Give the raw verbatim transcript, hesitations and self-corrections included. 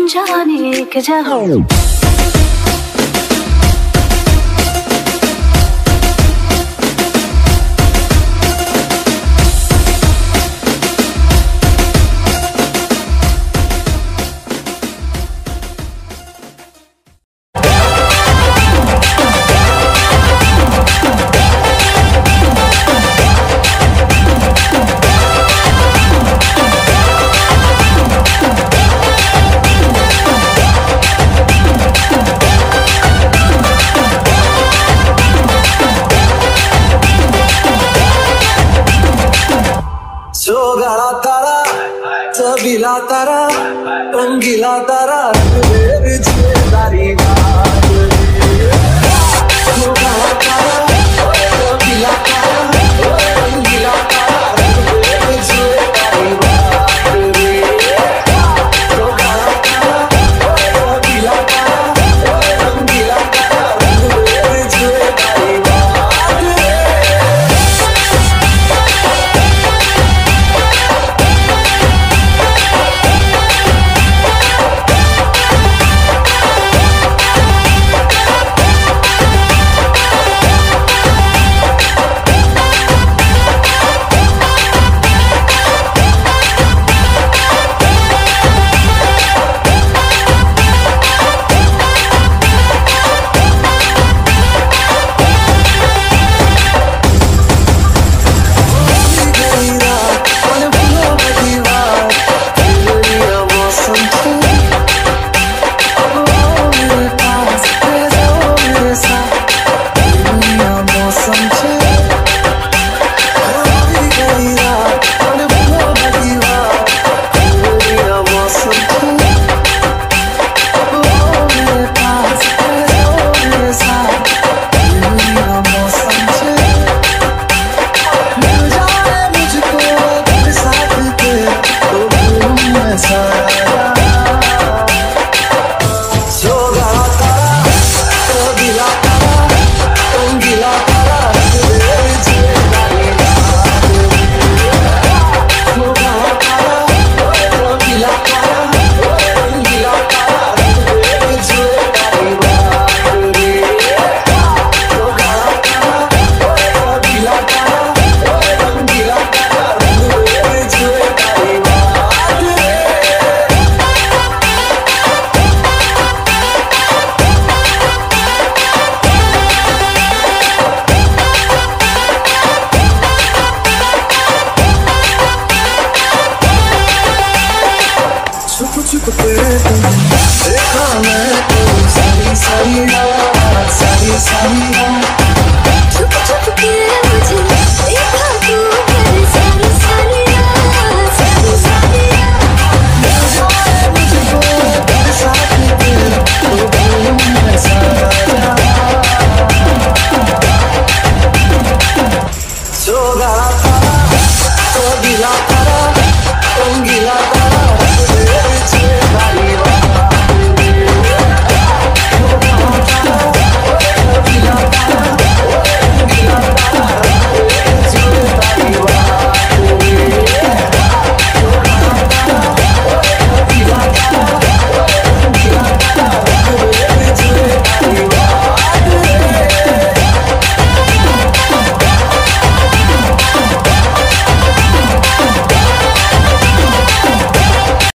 जाने के जहां रंगीला तारा रंगीला तारा मेरी जिम्मेदारी बात रंगीला तारा रंगीला तारा रंगीला तारा मेरी जिम्मेदारी बात रंगीला तारा रंगीला तारा मेरी जिम्मेदारी देखा मैं तो सारी सारी रात सारी सारी रात छुप छुप के मुझे देखा तू मेरी सारी सारी रात सारी सारी रात मुझको तेरे साथ तेरे तो बोलूं मैं सारा सो गया था तो दिला